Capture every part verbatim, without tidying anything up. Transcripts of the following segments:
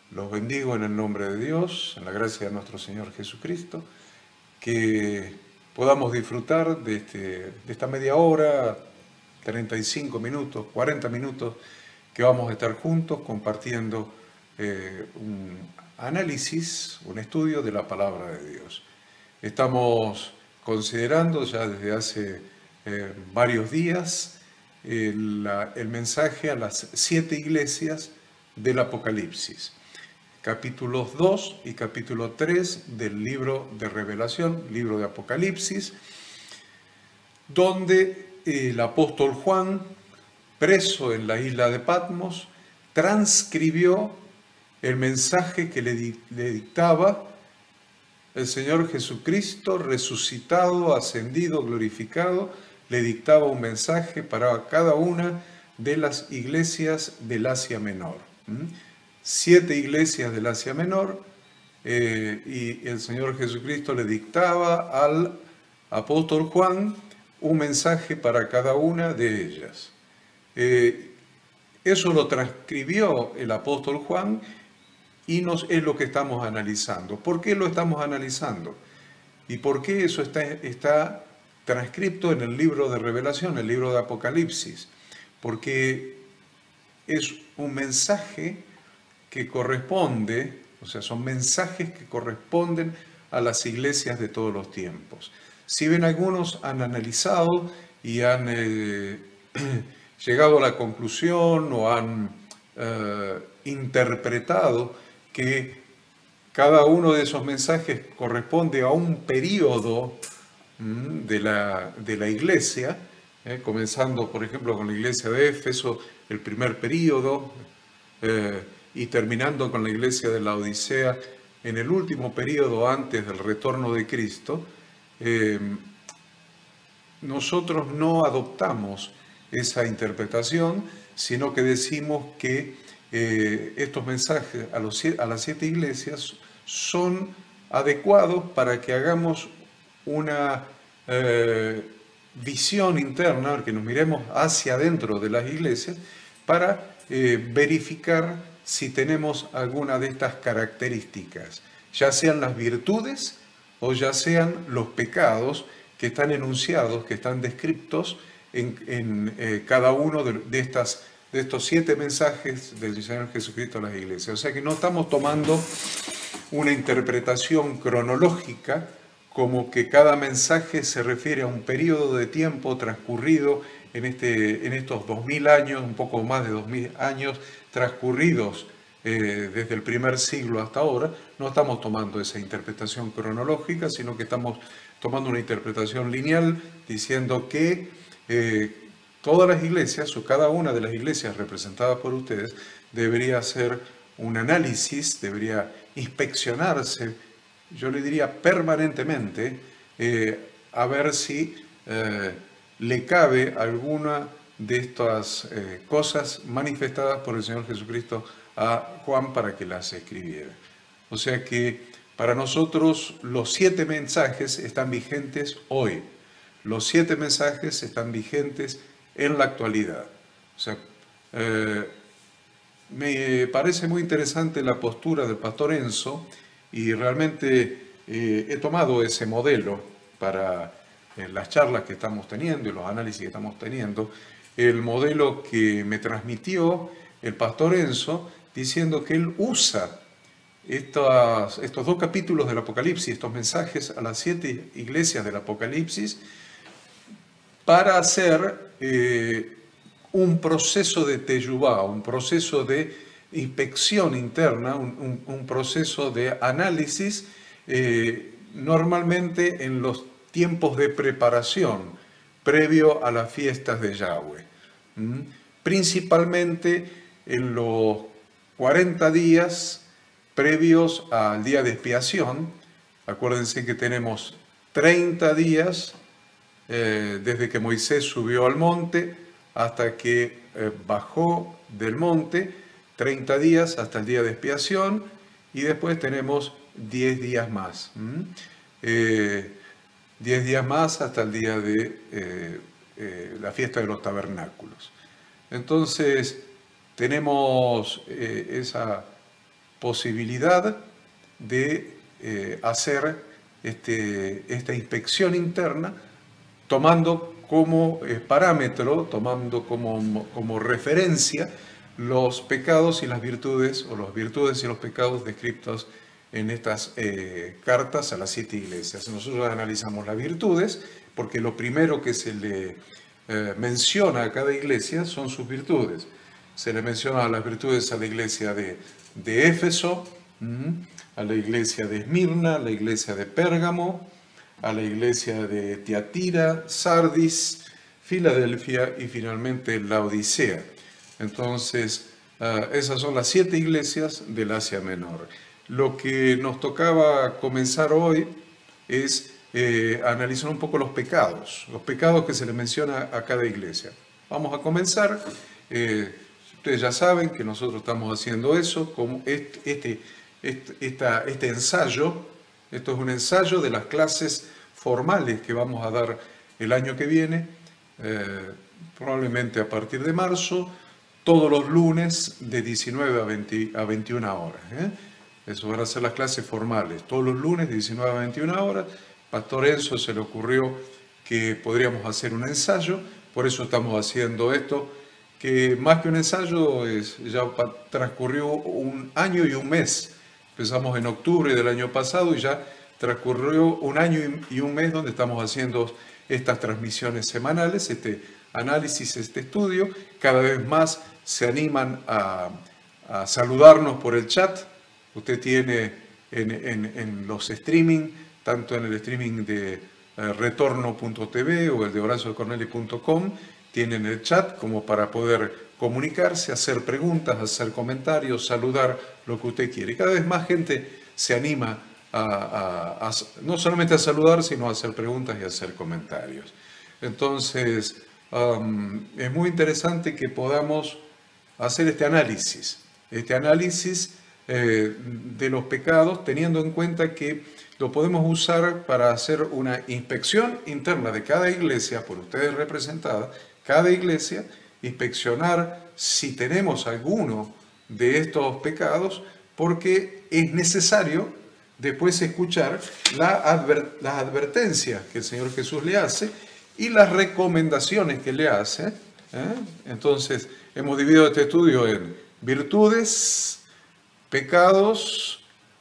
Los bendigo en el nombre de Dios, en la gracia de nuestro Señor Jesucristo, que podamos disfrutar de, este, de esta media hora, treinta y cinco minutos, cuarenta minutos, que vamos a estar juntos compartiendo eh, un análisis, un estudio de la palabra de Dios. Estamos considerando ya desde hace eh, varios días el, el mensaje a las siete iglesias del Apocalipsis. Capítulos dos y capítulo tres del libro de Revelación, libro de Apocalipsis, donde el apóstol Juan, preso en la isla de Patmos, transcribió el mensaje que le, le dictaba el Señor Jesucristo, resucitado, ascendido, glorificado, le dictaba un mensaje para cada una de las iglesias del Asia Menor. ¿Mm? Siete iglesias del Asia Menor, eh, y el Señor Jesucristo le dictaba al apóstol Juan un mensaje para cada una de ellas. Eh, eso lo transcribió el apóstol Juan y nos, es lo que estamos analizando. ¿Por qué lo estamos analizando? ¿Y por qué eso está, está transcrito en el libro de Revelación, el libro de Apocalipsis? Porque es un mensaje que corresponde, o sea, son mensajes que corresponden a las iglesias de todos los tiempos. Si bien algunos han analizado y han eh, llegado a la conclusión o han eh, interpretado que cada uno de esos mensajes corresponde a un periodo mmm, de, la, de la iglesia, eh, comenzando por ejemplo con la iglesia de Éfeso, el primer periodo, eh, y terminando con la iglesia de la Odisea en el último periodo antes del retorno de Cristo. eh, nosotros no adoptamos esa interpretación, sino que decimos que eh, estos mensajes a, los, a las siete iglesias son adecuados para que hagamos una eh, visión interna, que nos miremos hacia adentro de las iglesias para eh, verificar si tenemos alguna de estas características, ya sean las virtudes o ya sean los pecados que están enunciados, que están descritos en, en eh, cada uno de, de, estas, de estos siete mensajes del Señor Jesucristo a las iglesias. O sea que no estamos tomando una interpretación cronológica como que cada mensaje se refiere a un periodo de tiempo transcurrido en, este, en estos dos mil años, un poco más de dos mil años transcurridos eh, desde el primer siglo hasta ahora. No estamos tomando esa interpretación cronológica, sino que estamos tomando una interpretación lineal, diciendo que eh, todas las iglesias, o cada una de las iglesias representadas por ustedes, debería hacer un análisis, debería inspeccionarse, yo le diría permanentemente, eh, a ver si eh, le cabe alguna de estas eh, cosas manifestadas por el Señor Jesucristo a Juan para que las escribiera. O sea que para nosotros los siete mensajes están vigentes hoy. Los siete mensajes están vigentes en la actualidad. O sea, eh, me parece muy interesante la postura del pastor Enzo y realmente eh, he tomado ese modelo para eh, las charlas que estamos teniendo y los análisis que estamos teniendo, el modelo que me transmitió el pastor Enzo diciendo que él usa Estos, estos dos capítulos del Apocalipsis, estos mensajes a las siete iglesias del Apocalipsis, para hacer eh, un proceso de teyubá, un proceso de inspección interna, un, un, un proceso de análisis, eh, normalmente en los tiempos de preparación, previo a las fiestas de Yahweh. ¿Mm? Principalmente en los cuarenta días previos al día de expiación. Acuérdense que tenemos treinta días eh, desde que Moisés subió al monte hasta que eh, bajó del monte, treinta días hasta el día de expiación, y después tenemos diez días más. ¿Mm? Eh, diez días más hasta el día de eh, eh, la fiesta de los tabernáculos. Entonces tenemos eh, esa posibilidad de eh, hacer este, esta inspección interna tomando como eh, parámetro, tomando como, como referencia los pecados y las virtudes, o las virtudes y los pecados descritos en estas eh, cartas a las siete iglesias. Nosotros analizamos las virtudes, porque lo primero que se le eh, menciona a cada iglesia son sus virtudes. Se le menciona las virtudes a la iglesia de, de Éfeso, a la iglesia de Esmirna, a la iglesia de Pérgamo, a la iglesia de Tiatira, Sardis, Filadelfia y finalmente Laodicea. Entonces, uh, esas son las siete iglesias del Asia Menor. Lo que nos tocaba comenzar hoy es eh, analizar un poco los pecados, los pecados que se le menciona a cada iglesia. Vamos a comenzar. Eh, ustedes ya saben que nosotros estamos haciendo eso, como este, este, este, esta, este ensayo. Esto es un ensayo de las clases formales que vamos a dar el año que viene, eh, probablemente a partir de marzo, todos los lunes de diecinueve a, veinte, a veintiuna horas. ¿eh? Eso van a ser las clases formales, todos los lunes de diecinueve a veintiuna horas. Pastor Enzo se le ocurrió que podríamos hacer un ensayo, por eso estamos haciendo esto, que más que un ensayo es, ya transcurrió un año y un mes. Empezamos en octubre del año pasado y ya transcurrió un año y un mes donde estamos haciendo estas transmisiones semanales, este análisis, este estudio. Cada vez más se animan a, a saludarnos por el chat. Usted tiene en, en, en los streaming, tanto en el streaming de eh, retorno punto t v o el de horacio de corneli punto com, tienen el chat como para poder comunicarse, hacer preguntas, hacer comentarios, saludar lo que usted quiere. Y cada vez más gente se anima a, a, a no solamente a saludar, sino a hacer preguntas y a hacer comentarios. Entonces, um, es muy interesante que podamos hacer este análisis, este análisis eh, de los pecados, teniendo en cuenta que lo podemos usar para hacer una inspección interna de cada iglesia, por ustedes representada, cada iglesia, inspeccionar si tenemos alguno de estos pecados, porque es necesario después escuchar la adver las advertencias que el Señor Jesús le hace y las recomendaciones que le hace. ¿eh? Entonces, hemos dividido este estudio en virtudes, pecados,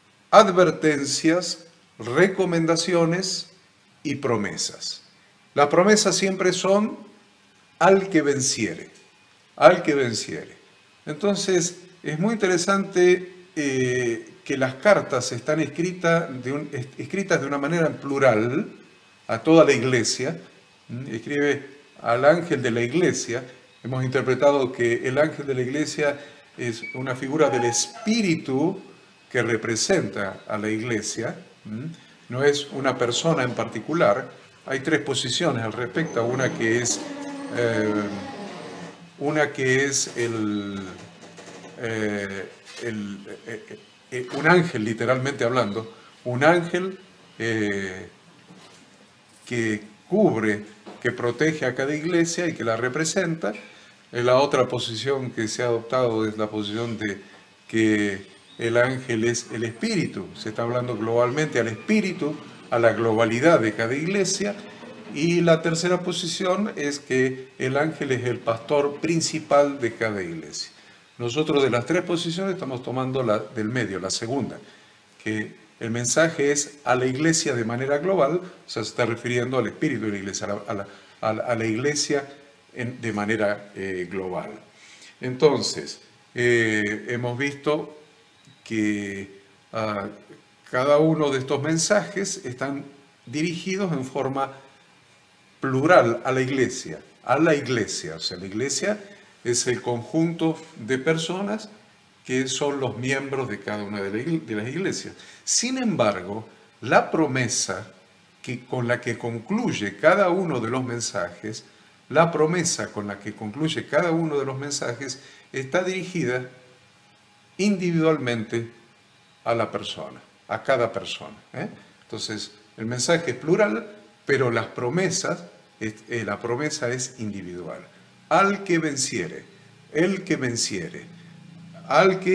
advertencias, recomendaciones y promesas. Las promesas siempre son al que venciere, al que venciere. Entonces, es muy interesante eh, que las cartas están escritas de, un, escritas de una manera plural a toda la iglesia. Escribe al ángel de la iglesia. Hemos interpretado que el ángel de la iglesia es una figura del espíritu que representa a la iglesia. No es una persona en particular. Hay tres posiciones al respecto. Una que es Eh, una que es el, eh, el, eh, eh, un ángel, literalmente hablando, un ángel eh, que cubre, que protege a cada iglesia y que la representa. La otra posición que se ha adoptado es la posición de que el ángel es el espíritu, se está hablando globalmente al espíritu, a la globalidad de cada iglesia. Y la tercera posición es que el ángel es el pastor principal de cada iglesia. Nosotros de las tres posiciones estamos tomando la del medio, la segunda, que el mensaje es a la iglesia de manera global, o sea, se está refiriendo al espíritu de la iglesia, a la, a la, a la iglesia en, de manera eh, global. Entonces, eh, hemos visto que uh, cada uno de estos mensajes están dirigidos en forma plural a la iglesia, a la iglesia. O sea, la iglesia es el conjunto de personas que son los miembros de cada una de las iglesias. Sin embargo, la promesa que, con la que concluye cada uno de los mensajes, la promesa con la que concluye cada uno de los mensajes está dirigida individualmente a la persona, a cada persona. ¿eh? Entonces, el mensaje es plural, pero las promesas, eh, la promesa es individual. Al que venciere, el que venciere, al que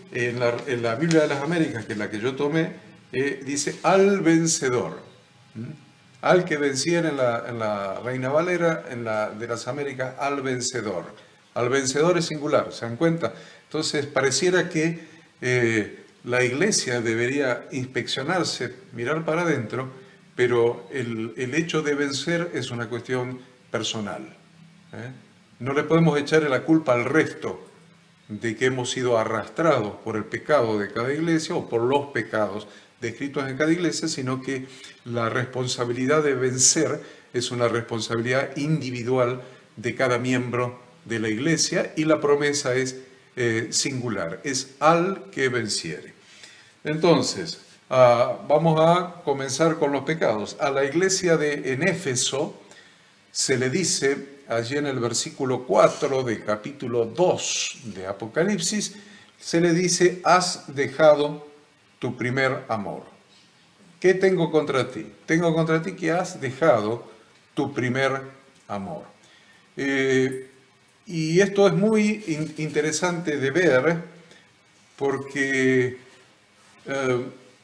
en la, en la Biblia de las Américas, que es la que yo tomé, eh, dice al vencedor. ¿Mm? Al que venciera en la, en la Reina Valera, en la de las Américas, al vencedor. Al vencedor es singular, ¿se dan cuenta? Entonces, pareciera que eh, la iglesia debería inspeccionarse, mirar para adentro, pero el, el hecho de vencer es una cuestión personal. ¿eh? No le podemos echar la culpa al resto de que hemos sido arrastrados por el pecado de cada iglesia o por los pecados descritos en cada iglesia, sino que la responsabilidad de vencer es una responsabilidad individual de cada miembro de la iglesia y la promesa es eh, singular, es al que venciere. Entonces, uh, vamos a comenzar con los pecados. A la iglesia de en Éfeso se le dice allí en el versículo cuatro del capítulo dos de Apocalipsis, se le dice, has dejado tu primer amor. ¿Qué tengo contra ti? Tengo contra ti que has dejado tu primer amor. Eh, y esto es muy in- interesante de ver porque eh,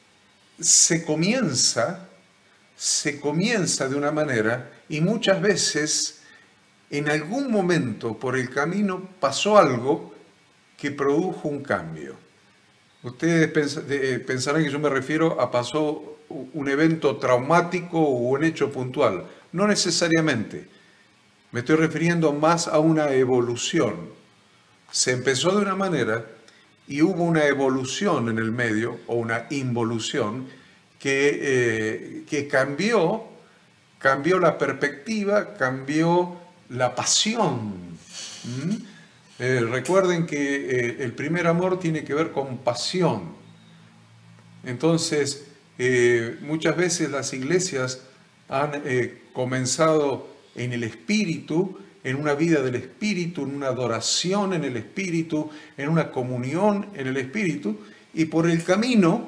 se comienza, se comienza de una manera y muchas veces en algún momento por el camino pasó algo que produjo un cambio. Ustedes pensarán que yo me refiero a pasó un evento traumático o un hecho puntual. No necesariamente. Me estoy refiriendo más a una evolución. Se empezó de una manera y hubo una evolución en el medio o una involución que, eh, que cambió, cambió la perspectiva, cambió la pasión. ¿Mm? Eh, recuerden que eh, el primer amor tiene que ver con pasión. Entonces, eh, muchas veces las iglesias han eh, comenzado en el espíritu, en una vida del espíritu, en una adoración en el espíritu, en una comunión en el espíritu, y por el camino,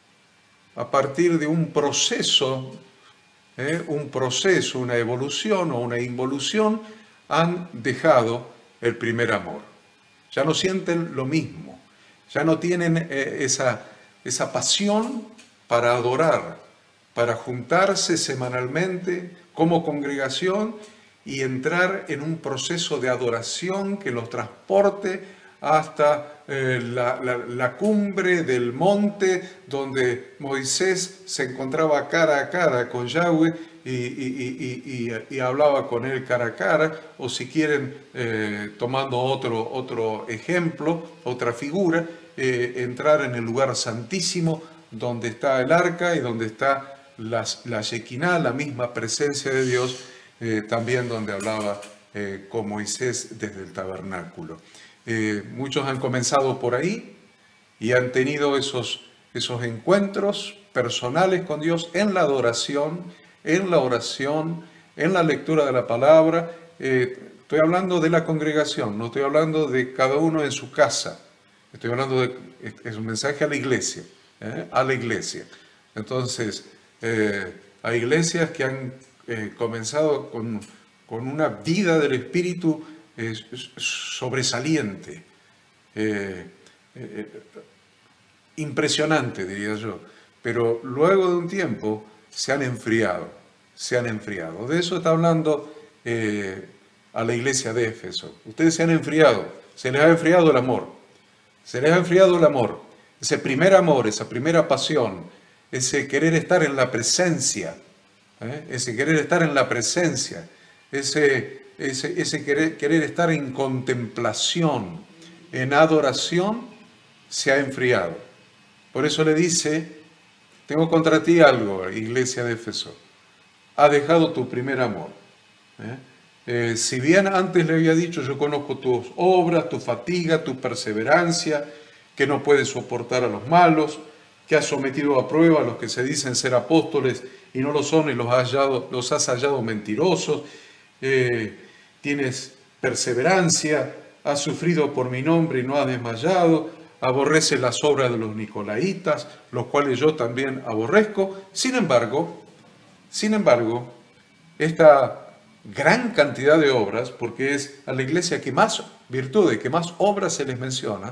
a partir de un proceso, eh, un proceso, una evolución o una involución, han dejado el primer amor. Ya no sienten lo mismo, ya no tienen eh, esa, esa pasión para adorar, para juntarse semanalmente como congregación y entrar en un proceso de adoración que los transporte hasta eh, la, la, la cumbre del monte donde Moisés se encontraba cara a cara con Yahweh y, y, y, y, y hablaba con él cara a cara, o si quieren, eh, tomando otro, otro ejemplo, otra figura, eh, entrar en el lugar santísimo donde está el arca y donde está la, la Shekinah, la misma presencia de Dios, eh, también donde hablaba eh, con Moisés desde el tabernáculo. Eh, muchos han comenzado por ahí y han tenido esos, esos encuentros personales con Dios en la adoración, en la oración, en la lectura de la palabra. Eh, estoy hablando de la congregación, no estoy hablando de cada uno en su casa. Estoy hablando de, es un mensaje a la iglesia, ¿eh? a la iglesia. Entonces, eh, hay iglesias que han eh, comenzado con, con una vida del Espíritu eh, sobresaliente, eh, eh, impresionante, diría yo, pero luego de un tiempo se han enfriado, se han enfriado. De eso está hablando eh, a la iglesia de Éfeso. Ustedes se han enfriado, se les ha enfriado el amor, se les ha enfriado el amor, ese primer amor, esa primera pasión, ese querer estar en la presencia, ¿eh? ese querer estar en la presencia, ese, ese, ese querer, querer estar en contemplación, en adoración, se ha enfriado. Por eso le dice, tengo contra ti algo, iglesia de Éfeso, ha dejado tu primer amor. ¿eh? Eh, si bien antes le había dicho, yo conozco tus obras, tu fatiga, tu perseverancia, que no puedes soportar a los malos, que has sometido a prueba a los que se dicen ser apóstoles y no lo son y los has hallado, los has hallado mentirosos, eh, tienes perseverancia, has sufrido por mi nombre y no has desmayado, aborreces las obras de los nicolaitas, los cuales yo también aborrezco. Sin embargo, sin embargo, esta gran cantidad de obras, porque es a la iglesia que más virtudes, que más obras se les menciona,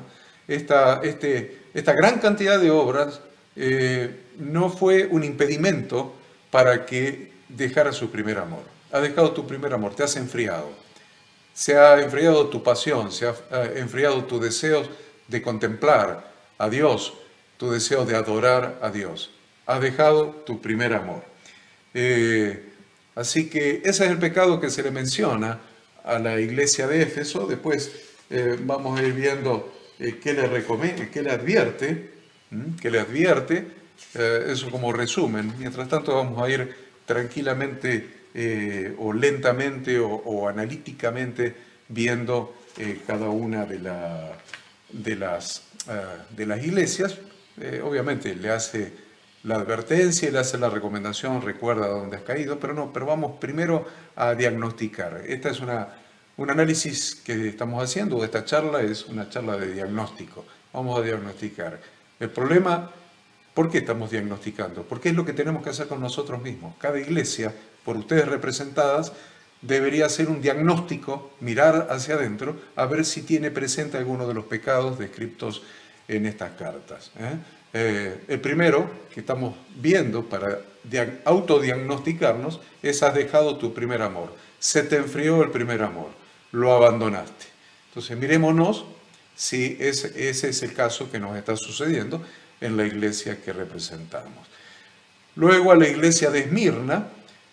esta, este, esta gran cantidad de obras eh, no fue un impedimento para que dejara su primer amor. Ha dejado tu primer amor, te has enfriado. Se ha enfriado tu pasión, se ha enfriado tu deseo de contemplar a Dios, tu deseo de adorar a Dios. Has dejado tu primer amor. Eh, así que ese es el pecado que se le menciona a la iglesia de Éfeso. Después eh, vamos a ir viendo eh, qué le recomienda, qué le advierte, ¿m? qué le advierte, eh, eso como resumen. Mientras tanto vamos a ir tranquilamente eh, o lentamente o, o analíticamente viendo eh, cada una de, la, de, las, uh, de las iglesias. Eh, obviamente le hace la advertencia y le hace la recomendación, recuerda dónde has caído, pero no, pero vamos primero a diagnosticar. Esta es una, un análisis que estamos haciendo, esta charla es una charla de diagnóstico. Vamos a diagnosticar. El problema, ¿por qué estamos diagnosticando? Porque es lo que tenemos que hacer con nosotros mismos. Cada iglesia, por ustedes representadas, debería hacer un diagnóstico, mirar hacia adentro, a ver si tiene presente alguno de los pecados descritos en estas cartas. ¿eh? Eh, el primero que estamos viendo para autodiagnosticarnos es: has dejado tu primer amor, se te enfrió el primer amor, lo abandonaste. Entonces mirémonos si ese, ese es el caso que nos está sucediendo en la iglesia que representamos. Luego a la iglesia de Esmirna,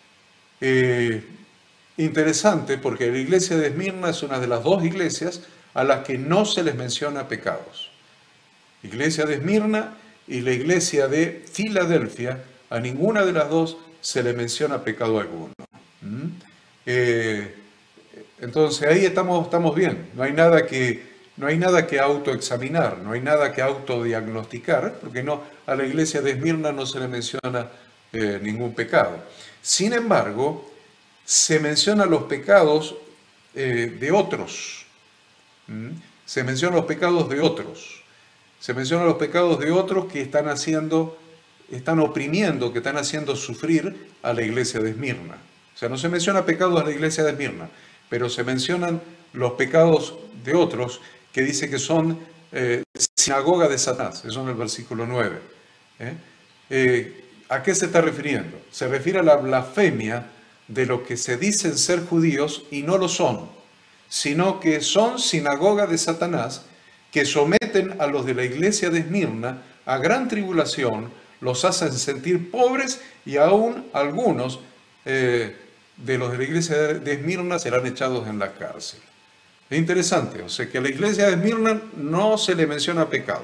eh, interesante porque la iglesia de Esmirna es una de las dos iglesias a las que no se les menciona pecados. Iglesia de Esmirna y la iglesia de Filadelfia, a ninguna de las dos se le menciona pecado alguno. ¿Mm? Eh, entonces ahí estamos, estamos bien, no hay nada que, no hay nada que autoexaminar, no hay nada que autodiagnosticar, porque no, a la iglesia de Esmirna no se le menciona eh, ningún pecado. Sin embargo, se mencionan los pecados eh, de otros. ¿Mm? Se mencionan los pecados de otros. Se mencionan los pecados de otros que están haciendo, están oprimiendo, que están haciendo sufrir a la iglesia de Esmirna. O sea, no se menciona pecados a la iglesia de Esmirna, pero se mencionan los pecados de otros que dice que son eh, sinagoga de Satanás. Eso en el versículo nueve. ¿Eh? Eh, ¿A qué se está refiriendo? Se refiere a la blasfemia de los que se dicen ser judíos y no lo son, sino que son sinagoga de Satanás, que someten a los de la iglesia de Esmirna a gran tribulación, los hacen sentir pobres y aún algunos eh, de los de la iglesia de Esmirna serán echados en la cárcel. Es interesante, o sea que a la iglesia de Esmirna no se le menciona pecado.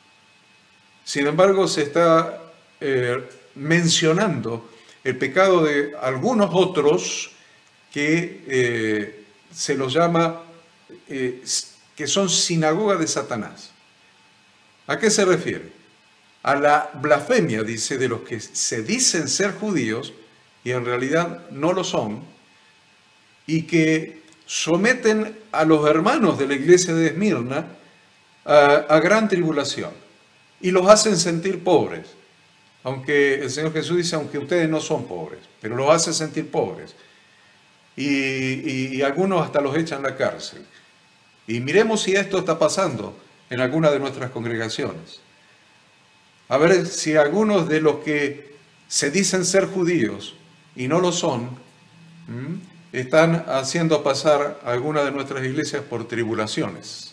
Sin embargo, se está eh, mencionando el pecado de algunos otros que eh, se los llama... Eh, que son sinagoga de Satanás. ¿A qué se refiere? A la blasfemia, dice, de los que se dicen ser judíos y en realidad no lo son, y que someten a los hermanos de la iglesia de Esmirna a, a gran tribulación y los hacen sentir pobres. Aunque el Señor Jesús dice, aunque ustedes no son pobres, pero los hace sentir pobres. Y, y, y algunos hasta los echan a la cárcel. Y miremos si esto está pasando en alguna de nuestras congregaciones. A ver si algunos de los que se dicen ser judíos y no lo son, ¿m? están haciendo pasar a alguna de nuestras iglesias por tribulaciones.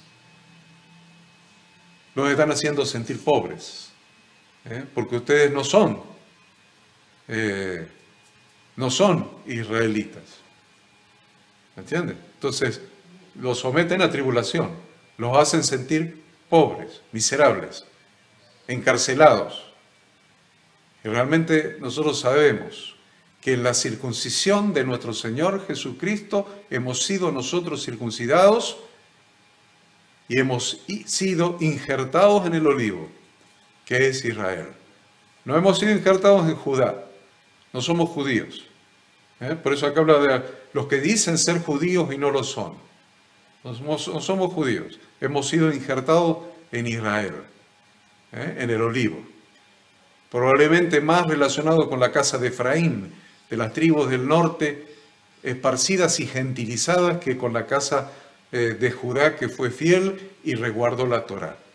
Los están haciendo sentir pobres, ¿eh? porque ustedes no son, eh, no son israelitas. ¿Me entienden? Entonces, los someten a tribulación, los hacen sentir pobres, miserables, encarcelados. Y realmente nosotros sabemos que en la circuncisión de nuestro Señor Jesucristo hemos sido nosotros circuncidados y hemos sido injertados en el olivo, que es Israel. No hemos sido injertados en Judá, no somos judíos. ¿Eh? Por eso acá habla de los que dicen ser judíos y no lo son. No somos, no somos judíos, hemos sido injertados en Israel, ¿eh? en el olivo. Probablemente más relacionado con la casa de Efraín, de las tribus del norte, esparcidas y gentilizadas, que con la casa eh, de Judá, que fue fiel y resguardó la Torá.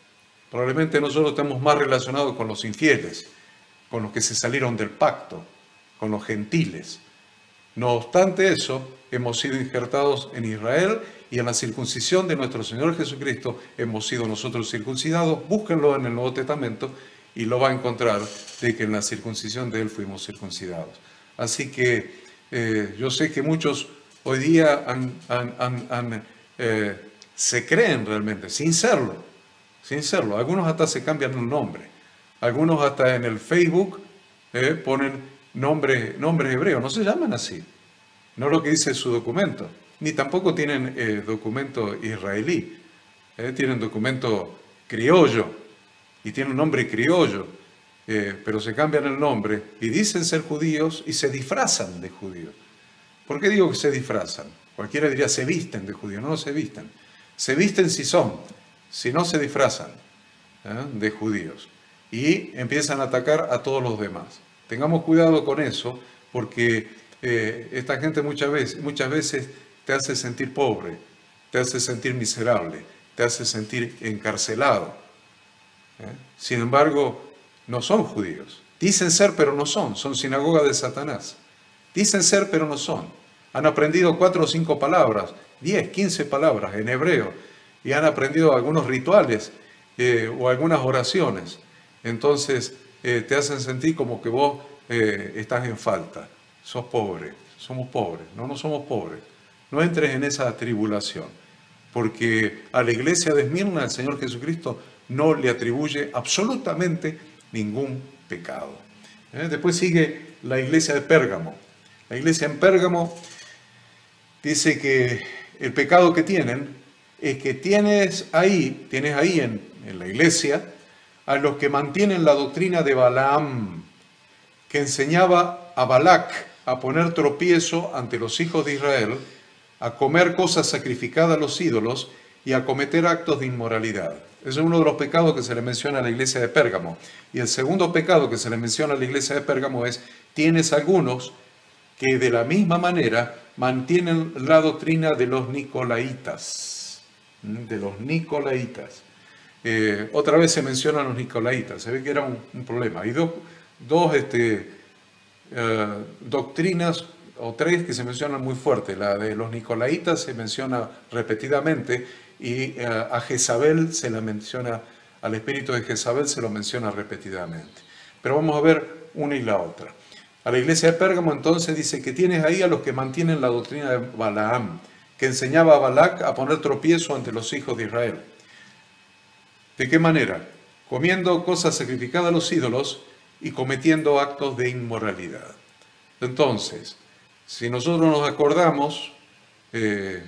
Probablemente nosotros estamos más relacionados con los infieles, con los que se salieron del pacto, con los gentiles. No obstante eso, hemos sido injertados en Israel y en la circuncisión de nuestro Señor Jesucristo hemos sido nosotros circuncidados. Búsquenlo en el Nuevo Testamento y lo va a encontrar de que en la circuncisión de Él fuimos circuncidados. Así que eh, yo sé que muchos hoy día han, han, han, han, eh, se creen realmente, sin serlo, sin serlo. Algunos hasta se cambian el nombre. Algunos hasta en el Facebook eh, ponen nombres, nombres hebreos. No se llaman así. No es lo que dice su documento. Ni tampoco tienen eh, documento israelí. Eh, tienen documento criollo. Y tienen un nombre criollo. Eh, pero se cambian el nombre y dicen ser judíos y se disfrazan de judíos. ¿Por qué digo que se disfrazan? Cualquiera diría se visten de judíos. No, no se visten. Se visten si son. Si no, se disfrazan ¿eh? de judíos. Y empiezan a atacar a todos los demás. Tengamos cuidado con eso, porque eh, esta gente muchas veces, muchas veces te hace sentir pobre, te hace sentir miserable, te hace sentir encarcelado. ¿eh? Sin embargo, no son judíos. Dicen ser, pero no son. Son sinagoga de Satanás. Dicen ser, pero no son. Han aprendido cuatro o cinco palabras, diez, quince palabras en hebreo, y han aprendido algunos rituales eh, o algunas oraciones. Entonces eh, te hacen sentir como que vos eh, estás en falta, sos pobre, somos pobres. No, no somos pobres. No entres en esa tribulación, porque a la iglesia de Esmirna el Señor Jesucristo no le atribuye absolutamente ningún pecado. ¿Eh? Después sigue la iglesia de Pérgamo. La iglesia en Pérgamo dice que el pecado que tienen es que tienes ahí, tienes ahí en, en la iglesia a los que mantienen la doctrina de Balaam, que enseñaba a Balac a poner tropiezo ante los hijos de Israel, a comer cosas sacrificadas a los ídolos y a cometer actos de inmoralidad. Ese es uno de los pecados que se le menciona a la iglesia de Pérgamo. Y el segundo pecado que se le menciona a la iglesia de Pérgamo es, tienes algunos que de la misma manera mantienen la doctrina de los nicolaitas, de los nicolaitas. Eh, otra vez se mencionan los nicolaitas, se ve que era un, un problema. Hay dos, dos este, eh, doctrinas o tres que se mencionan muy fuerte. La de los nicolaitas se menciona repetidamente y eh, a Jezabel se la menciona, al espíritu de Jezabel se lo menciona repetidamente. Pero vamos a ver una y la otra. A la iglesia de Pérgamo entonces dice que tienes ahí a los que mantienen la doctrina de Balaam, que enseñaba a Balac a poner tropiezo ante los hijos de Israel. ¿De qué manera? Comiendo cosas sacrificadas a los ídolos y cometiendo actos de inmoralidad. Entonces, si nosotros nos acordamos, eh,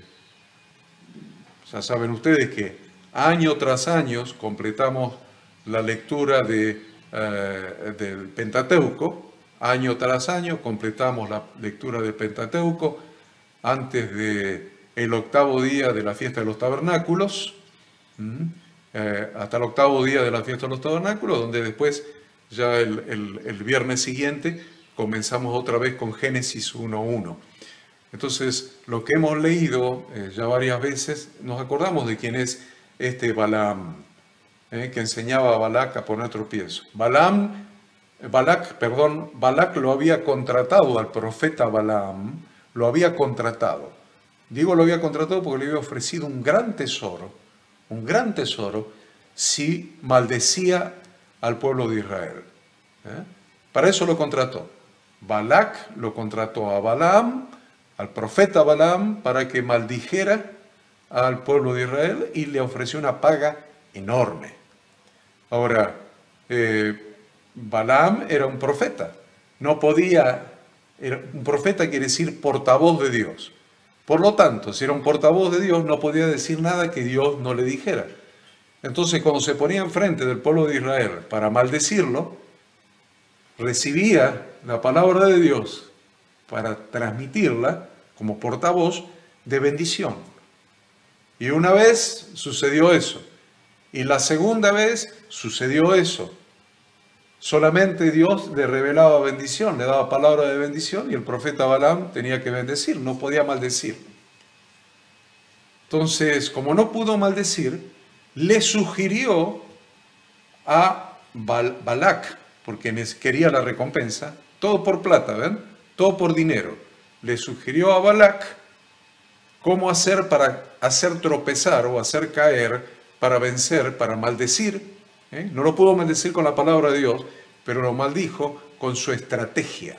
ya saben ustedes que año tras año completamos la lectura de, eh, del Pentateuco. Año tras año completamos la lectura del Pentateuco antes del octavo día de la fiesta de los tabernáculos, ¿m? eh, hasta el octavo día de la fiesta de los tabernáculos, donde después ya el, el, el viernes siguiente comenzamos otra vez con Génesis uno uno. Entonces, lo que hemos leído eh, ya varias veces, nos acordamos de quién es este Balaam, eh, que enseñaba a Balac a poner tropiezo. Balaam Balac, perdón, Balac lo había contratado al profeta Balaam, lo había contratado. Digo lo había contratado porque le había ofrecido un gran tesoro, un gran tesoro, si maldecía al pueblo de Israel. ¿Eh? Para eso lo contrató. Balac lo contrató a Balaam, al profeta Balaam, para que maldijera al pueblo de Israel y le ofreció una paga enorme. Ahora, eh, Balaam era un profeta, no podía, era, un profeta quiere decir portavoz de Dios. Por lo tanto, si era un portavoz de Dios, no podía decir nada que Dios no le dijera. Entonces, cuando se ponía enfrente del pueblo de Israel para maldecirlo, recibía la palabra de Dios para transmitirla como portavoz de bendición. Y una vez sucedió eso, y la segunda vez sucedió eso. Solamente Dios le revelaba bendición, le daba palabra de bendición y el profeta Balaam tenía que bendecir, no podía maldecir. Entonces, como no pudo maldecir, le sugirió a Balac, porque quería la recompensa, todo por plata, ¿ven? Todo por dinero. Le sugirió a Balac cómo hacer para hacer tropezar o hacer caer, para vencer, para maldecir. ¿eh? No lo pudo maldecir con la palabra de Dios, pero lo maldijo con su estrategia.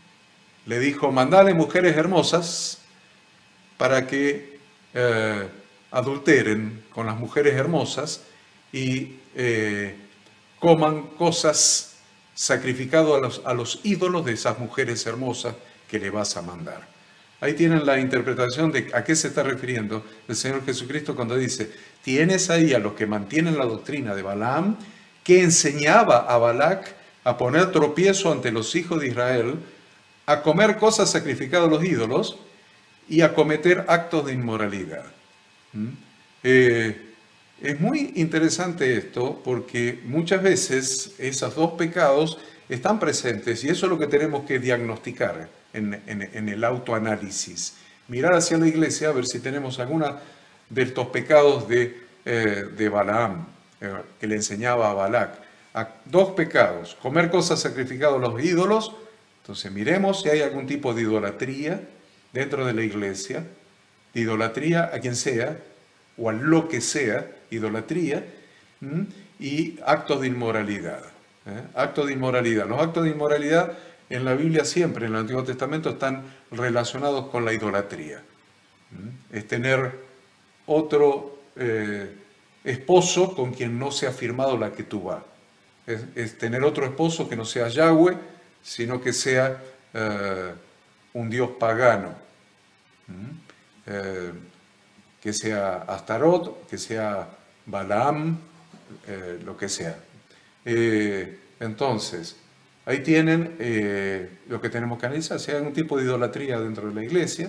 Le dijo, mandale mujeres hermosas para que eh, adulteren con las mujeres hermosas y eh, coman cosas sacrificadas a los, a los ídolos de esas mujeres hermosas que le vas a mandar. Ahí tienen la interpretación de a qué se está refiriendo el Señor Jesucristo cuando dice, tienes ahí a los que mantienen la doctrina de Balaam, que enseñaba a Balac a poner tropiezo ante los hijos de Israel, a comer cosas sacrificadas a los ídolos y a cometer actos de inmoralidad. ¿Mm? Eh, es muy interesante esto porque muchas veces esos dos pecados están presentes y eso es lo que tenemos que diagnosticar en, en, en el autoanálisis. Mirar hacia la iglesia a ver si tenemos alguna de estos pecados de, eh, de Balaam, eh, que le enseñaba a Balac. A dos pecados, comer cosas sacrificadas a los ídolos. Entonces miremos si hay algún tipo de idolatría dentro de la iglesia, de idolatría a quien sea, o a lo que sea, idolatría, ¿m? y actos de inmoralidad. ¿eh? Actos de inmoralidad. Los actos de inmoralidad en la Biblia siempre, en el Antiguo Testamento, están relacionados con la idolatría. ¿m? Es tener otro eh, esposo con quien no se ha firmado la ketubá. Es, es tener otro esposo que no sea Yahweh, sino que sea eh, un dios pagano. ¿m? Eh, que sea Astarot, que sea Balaam, eh, lo que sea. Eh, entonces, ahí tienen eh, lo que tenemos que analizar, si hay algún tipo de idolatría dentro de la iglesia.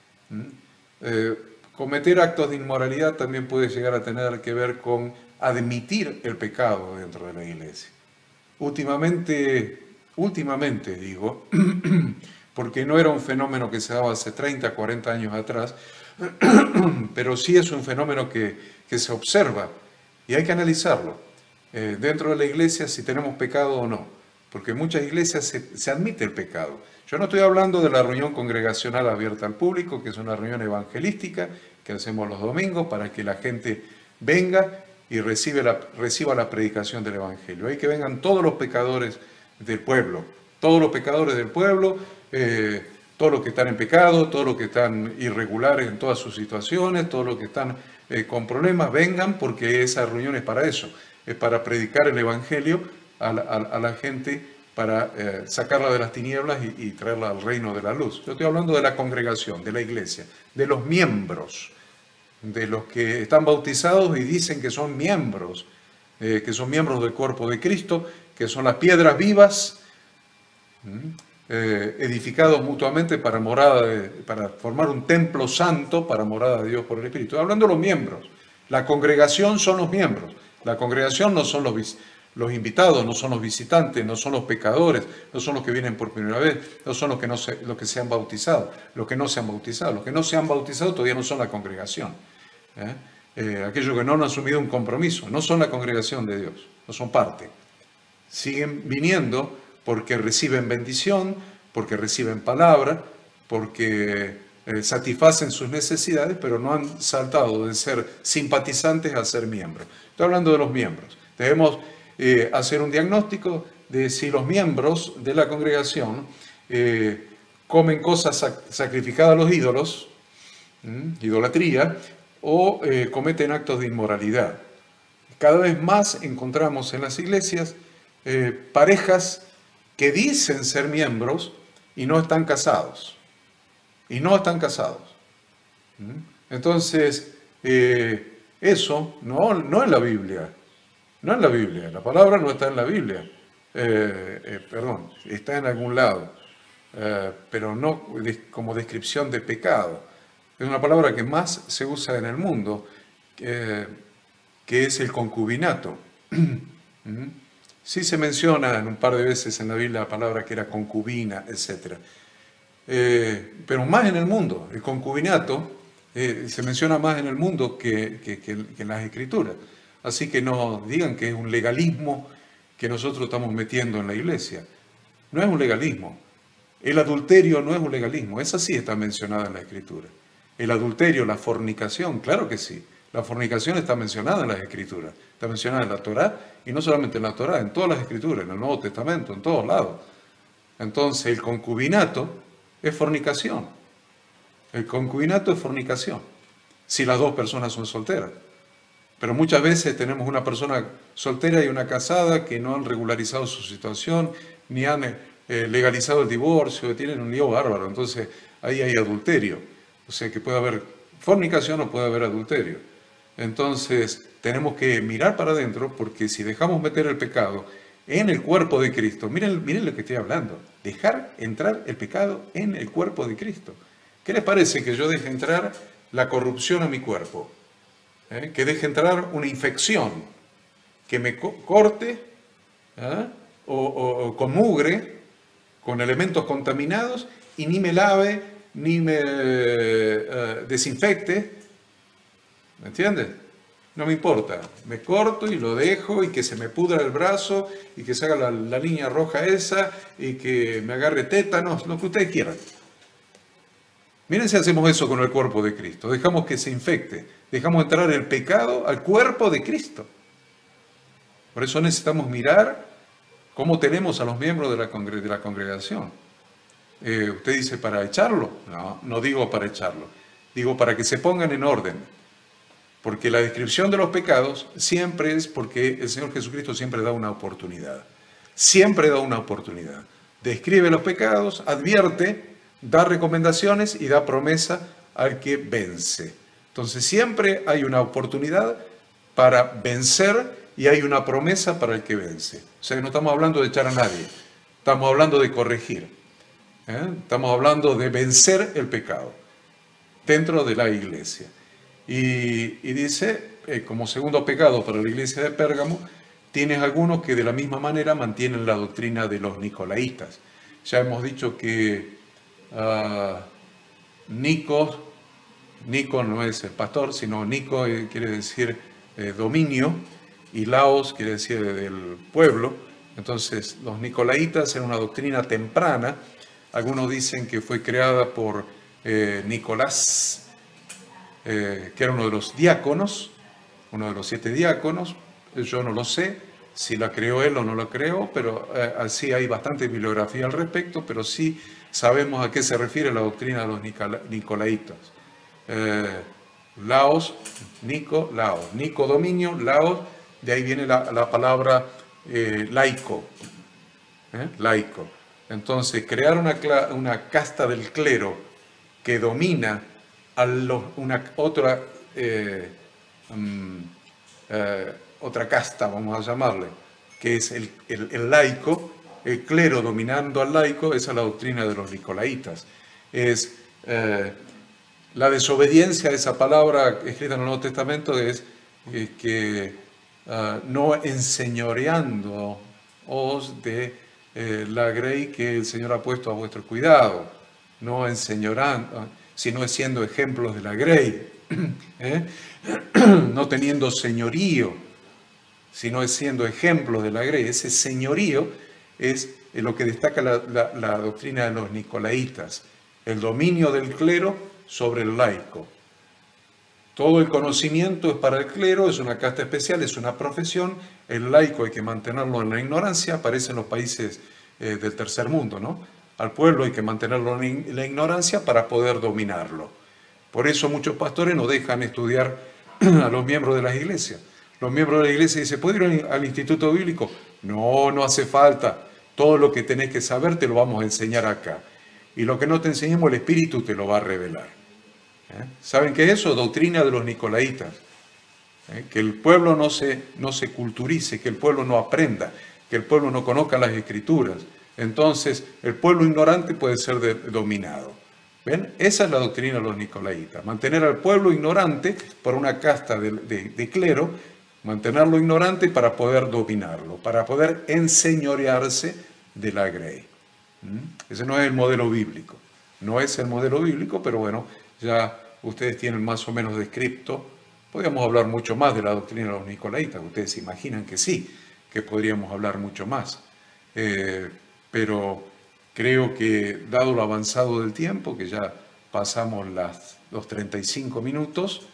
Eh, cometer actos de inmoralidad también puede llegar a tener que ver con admitir el pecado dentro de la iglesia. Últimamente, últimamente digo, porque no era un fenómeno que se daba hace treinta, cuarenta años atrás, pero sí es un fenómeno que, que se observa y hay que analizarlo eh, dentro de la iglesia si tenemos pecado o no, porque en muchas iglesias se, se admite el pecado. Yo no estoy hablando de la reunión congregacional abierta al público, que es una reunión evangelística que hacemos los domingos para que la gente venga y recibe la, reciba la predicación del evangelio. Hay que vengan todos los pecadores del pueblo, todos los pecadores del pueblo, eh, todos los que están en pecado, todos los que están irregulares en todas sus situaciones, todos los que están eh, con problemas, vengan porque esa reunión es para eso, es para predicar el Evangelio a la, a, a la gente, para eh, sacarla de las tinieblas y, y traerla al reino de la luz. Yo estoy hablando de la congregación, de la iglesia, de los miembros, de los que están bautizados y dicen que son miembros, eh, que son miembros del cuerpo de Cristo, que son las piedras vivas, ¿Mm? Eh, edificados mutuamente para, morada de, para formar un templo santo para morada de Dios por el Espíritu. Estoy hablando de los miembros. La congregación son los miembros. La congregación no son los, los invitados, no son los visitantes, no son los pecadores, no son los que vienen por primera vez, no son los que, no se, los que se han bautizado, los que no se han bautizado. Los que no se han bautizado todavía no son la congregación. ¿eh? Eh, aquellos que no han asumido un compromiso, no son la congregación de Dios, no son parte. Siguen viniendo porque reciben bendición, porque reciben palabra, porque eh, satisfacen sus necesidades, pero no han saltado de ser simpatizantes a ser miembros. Estoy hablando de los miembros. Debemos eh, hacer un diagnóstico de si los miembros de la congregación eh, comen cosas sac sacrificadas a los ídolos, ¿m? idolatría, o eh, cometen actos de inmoralidad. Cada vez más encontramos en las iglesias eh, parejas que dicen ser miembros y no están casados. Y no están casados. Entonces, eh, eso no, no en la Biblia. No en la Biblia. La palabra no está en la Biblia. Eh, eh, perdón, está en algún lado. Eh, pero no como descripción de pecado. Es una palabra que más se usa en el mundo, eh, que es el concubinato. Sí se menciona en un par de veces en la Biblia la palabra que era concubina, etcétera. Eh, pero más en el mundo, el concubinato eh, se menciona más en el mundo que, que, que, que en las Escrituras. Así que no digan que es un legalismo que nosotros estamos metiendo en la iglesia. No es un legalismo. El adulterio no es un legalismo. Esa sí está mencionada en la Escritura. El adulterio, la fornicación, claro que sí. La fornicación está mencionada en las Escrituras. Está mencionada en la Torá, y no solamente en la Torá, en todas las Escrituras, en el Nuevo Testamento, en todos lados. Entonces, el concubinato es fornicación. El concubinato es fornicación, si las dos personas son solteras. Pero muchas veces tenemos una persona soltera y una casada que no han regularizado su situación, ni han eh, legalizado el divorcio, tienen un lío bárbaro. Entonces, ahí hay adulterio. O sea, que puede haber fornicación o puede haber adulterio. Entonces, tenemos que mirar para adentro, porque si dejamos meter el pecado en el cuerpo de Cristo, miren, miren lo que estoy hablando, dejar entrar el pecado en el cuerpo de Cristo. ¿Qué les parece que yo deje entrar la corrupción a mi cuerpo? ¿Eh? Que deje entrar una infección, que me co corte ¿eh? o, o, o con mugre, con elementos contaminados, y ni me lave, ni me eh, desinfecte. ¿Me entiendes? No me importa, me corto y lo dejo, y que se me pudra el brazo, y que se haga la, la línea roja esa, y que me agarre tétanos, lo que ustedes quieran. Miren si hacemos eso con el cuerpo de Cristo, dejamos que se infecte, dejamos entrar el pecado al cuerpo de Cristo. Por eso necesitamos mirar cómo tenemos a los miembros de la, congre de la congregación. Eh, usted dice, ¿para echarlo? No, no digo para echarlo, digo para que se pongan en orden. Porque la descripción de los pecados siempre es porque el Señor Jesucristo siempre da una oportunidad. Siempre da una oportunidad. Describe los pecados, advierte, da recomendaciones y da promesa al que vence. Entonces siempre hay una oportunidad para vencer y hay una promesa para el que vence. O sea que no estamos hablando de echar a nadie, estamos hablando de corregir. ¿eh? Estamos hablando de vencer el pecado dentro de la iglesia. Y, y dice, eh, como segundo pecado para la iglesia de Pérgamo, tienes algunos que de la misma manera mantienen la doctrina de los nicolaítas. Ya hemos dicho que uh, Nico, Nico no es el pastor, sino Nico eh, quiere decir eh, dominio, y Laos quiere decir del pueblo. Entonces los nicolaítas eran una doctrina temprana. Algunos dicen que fue creada por eh, Nicolás, Eh, que era uno de los diáconos, uno de los siete diáconos. Yo no lo sé si la creó él o no la creó, pero eh, así hay bastante bibliografía al respecto, pero sí sabemos a qué se refiere la doctrina de los nicolaítas. Eh, Laos, Nico, Laos, Nico dominio, Laos, de ahí viene la, la palabra eh, laico, ¿eh? laico. Entonces, crear una, una casta del clero que domina a los, una otra, eh, um, eh, otra casta, vamos a llamarle, que es el, el, el laico, el clero dominando al laico. Esa es la doctrina de los nicolaítas. Es eh, la desobediencia a esa palabra escrita en el Nuevo Testamento, es eh, que uh, no enseñoreándoos de eh, la grey que el Señor ha puesto a vuestro cuidado, no enseñorando, sino siendo ejemplos de la grey, ¿eh? no teniendo señorío, sino siendo ejemplos de la grey. Ese señorío es lo que destaca la, la, la doctrina de los nicolaítas, el dominio del clero sobre el laico. Todo el conocimiento es para el clero, es una casta especial, es una profesión. El laico hay que mantenerlo en la ignorancia. Aparece en los países eh, del tercer mundo, ¿no? Al pueblo hay que mantenerlo en la ignorancia para poder dominarlo. Por eso muchos pastores no dejan estudiar a los miembros de las iglesias. Los miembros de la iglesia dicen, ¿puedo ir al instituto bíblico? No, no hace falta. Todo lo que tenés que saber te lo vamos a enseñar acá. Y lo que no te enseñemos, el Espíritu te lo va a revelar. ¿Eh? ¿Saben qué es eso? Doctrina de los nicolaítas. ¿Eh? Que el pueblo no se, no se culturice, que el pueblo no aprenda, que el pueblo no conozca las Escrituras. Entonces, el pueblo ignorante puede ser de, dominado. ¿Ven? Esa es la doctrina de los nicolaítas. Mantener al pueblo ignorante por una casta de, de, de clero, mantenerlo ignorante para poder dominarlo, para poder enseñorearse de la grey. ¿Mm? Ese no es el modelo bíblico. No es el modelo bíblico, pero bueno, ya ustedes tienen más o menos descrito Podríamos hablar mucho más de la doctrina de los nicolaitas, ustedes imaginan que sí, que podríamos hablar mucho más. Eh, pero creo que, dado lo avanzado del tiempo, que ya pasamos las, los treinta y cinco minutos,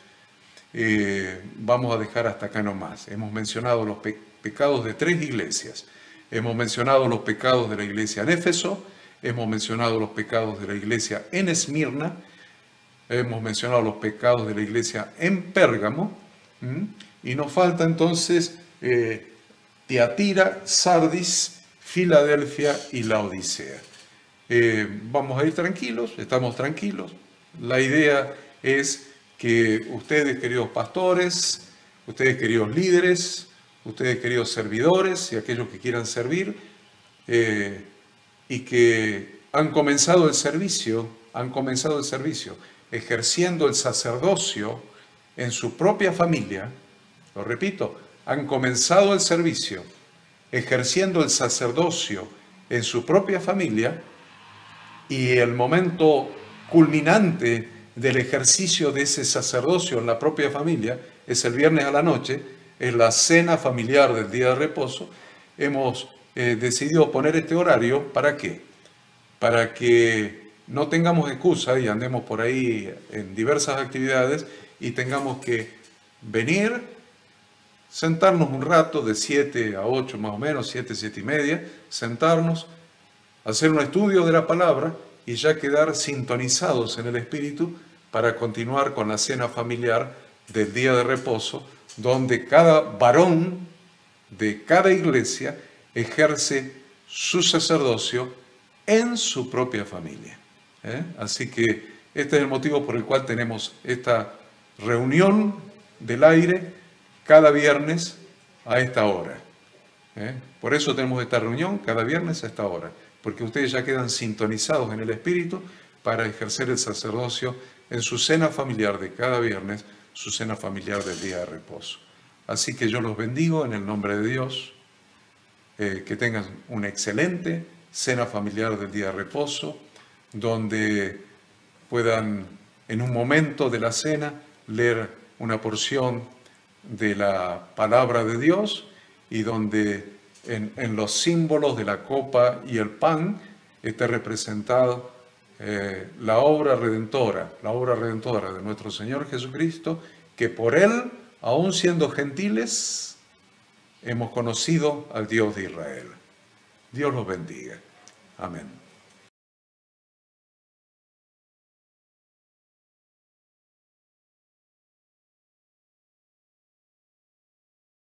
eh, vamos a dejar hasta acá nomás. Hemos mencionado los pe pecados de tres iglesias. Hemos mencionado los pecados de la iglesia en Éfeso, hemos mencionado los pecados de la iglesia en Esmirna, hemos mencionado los pecados de la iglesia en Pérgamo, ¿m? Y nos falta entonces eh, Tiatira, Sardis, Filadelfia y Laodicea. Eh, vamos a ir tranquilos, estamos tranquilos. La idea es que ustedes, queridos pastores, ustedes, queridos líderes, ustedes, queridos servidores y aquellos que quieran servir, eh, y que han comenzado el servicio, han comenzado el servicio ejerciendo el sacerdocio en su propia familia, lo repito, han comenzado el servicio ejerciendo el sacerdocio en su propia familia, y el momento culminante del ejercicio de ese sacerdocio en la propia familia es el viernes a la noche, es la cena familiar del día de reposo. Hemos eh, decidido poner este horario, ¿para qué? Para que no tengamos excusa y andemos por ahí en diversas actividades y tengamos que venir, sentarnos un rato de siete a ocho más o menos, siete, siete y media, sentarnos, hacer un estudio de la palabra y ya quedar sintonizados en el Espíritu para continuar con la cena familiar del día de reposo, donde cada varón de cada iglesia ejerce su sacerdocio en su propia familia. ¿Eh? Así que este es el motivo por el cual tenemos esta reunión del aire cada viernes a esta hora. ¿Eh? Por eso tenemos esta reunión cada viernes a esta hora, porque ustedes ya quedan sintonizados en el Espíritu para ejercer el sacerdocio en su cena familiar de cada viernes, su cena familiar del día de reposo. Así que yo los bendigo en el nombre de Dios, eh, que tengan una excelente cena familiar del día de reposo, donde puedan en un momento de la cena leer una porción de la palabra de Dios y donde en, en los símbolos de la copa y el pan esté representado eh, la obra redentora, la obra redentora de nuestro Señor Jesucristo, que por Él, aun siendo gentiles, hemos conocido al Dios de Israel. Dios los bendiga. Amén.